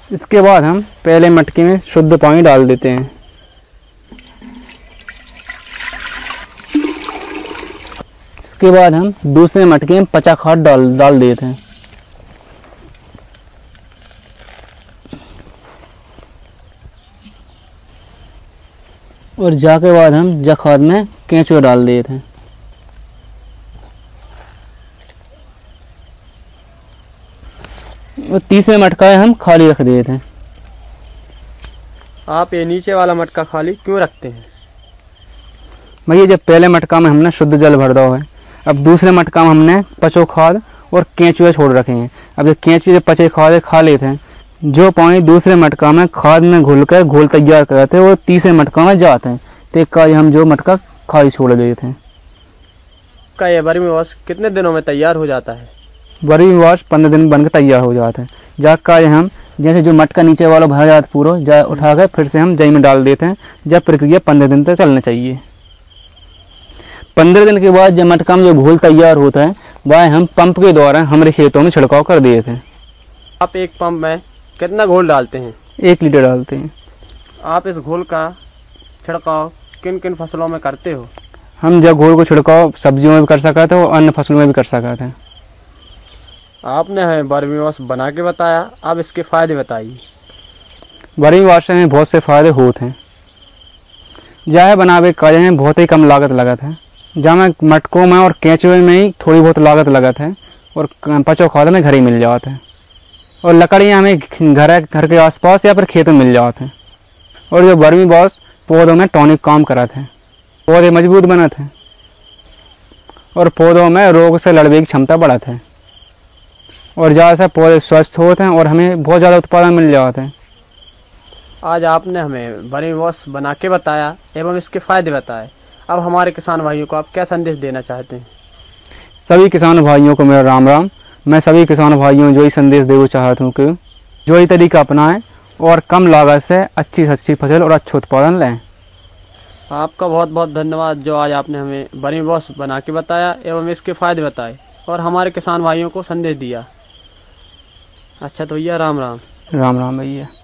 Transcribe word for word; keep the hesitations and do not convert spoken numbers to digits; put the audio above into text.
इसके बाद हम पहले मटके में शुद्ध पानी डाल देते हैं। इसके बाद हम दूसरे मटके में पचा खाद डाल डाल देते हैं। और जाके बाद हम जा खाद में केंचुआ डाल देते हैं। और तीसरे मटका हम खाली रख देते हैं। आप ये नीचे वाला मटका खाली क्यों रखते हैं? भैया जब पहले मटका में हमने शुद्ध जल भर दो है, अब दूसरे मटका में हमने पचो खाद और केंचुए छोड़ रखे हैं। अब ये केंचुए जब पचे खाद खा लेते हैं, जो पानी दूसरे मटका में खाद में घुल कर घोल तैयार करते हैं वो तीसरे मटका में जाते हैं। तो एक का हम जो मटका खाली छोड़ देते हैं। का ये वर्मी वॉश कितने दिनों में तैयार हो जाता है? वर्मी वॉश पंद्रह दिन बनकर तैयार हो जाता है। जा का हम जैसे जो मटका नीचे वाला भरा जाता है पूरा जा उठा कर फिर से हम जई में डाल देते हैं। जब प्रक्रिया पंद्रह दिन तक चलना चाहिए। पंद्रह दिन के बाद जब मटका में जो घोल तैयार होता है वह हम पंप के द्वारा हमारे खेतों में छिड़काव कर देते हैं। आप एक पंप में कितना घोल डालते हैं? एक लीटर डालते हैं। आप इस घोल का छिड़काव किन किन फसलों में करते हो? हम जब घोल को छिड़काव सब्जियों में भी कर सकते हैं और अन्य फसलों में भी कर सकते हैं। आपने हमें वर्मी वॉश बना के बताया, अब इसके फ़ायदे बताइए। वर्मी वॉश से हमें बहुत से फ़ायदे होते हैं। जहाँ बनावे कार्य में बहुत ही कम लागत लगत है। जहाँ में मटकों में और केंचुए में ही थोड़ी बहुत लागत लगत है और पचो खाद में घर ही मिल जाते हैं। और लकड़ियाँ हमें घर घर के आसपास या फिर खेत में मिल जाते हैं। और जो वर्मी वॉश पौधों में टॉनिक काम करते हैं, पौधे मजबूत बनते हैं और पौधों में रोग से लड़ने की क्षमता बढ़ती है और ज़्यादा से पौधे स्वस्थ होते हैं और हमें बहुत ज़्यादा उत्पादन मिल जाते हैं। आज आपने हमें वर्मी वॉश बना के बताया एवं इसके फ़ायदे बताए। अब हमारे किसान भाइयों को आप क्या संदेश देना चाहते हैं? सभी किसान भाइयों को मेरा राम राम। मैं सभी किसान भाइयों जो ही संदेश देना चाहता हूँ कि जो ही तरीका अपनाएं और कम लागत से अच्छी से अच्छी फसल और अच्छा उत्पादन लें। आपका बहुत बहुत धन्यवाद जो आज आपने हमें वर्मी वॉश बना के बताया एवं इसके फ़ायदे बताए और हमारे किसान भाइयों को संदेश दिया। अच्छा तो भैया राम राम। राम राम भैया।